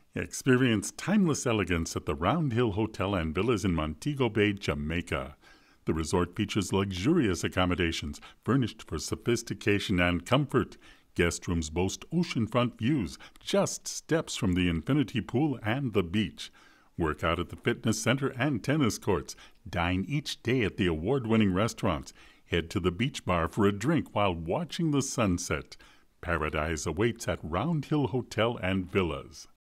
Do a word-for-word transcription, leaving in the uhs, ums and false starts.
Experience timeless elegance at the Round Hill Hotel and Villas in Montego Bay, Jamaica. The resort features luxurious accommodations furnished for sophistication and comfort. Guest rooms boast oceanfront views, just steps from the infinity pool and the beach. Work out at the fitness center and tennis courts. Dine each day at the award-winning restaurants. Head to the beach bar for a drink while watching the sunset. Paradise awaits at Round Hill Hotel and Villas.